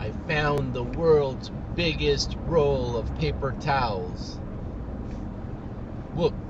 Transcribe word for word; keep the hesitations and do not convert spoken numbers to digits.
I found the world's biggest roll of paper towels. Look,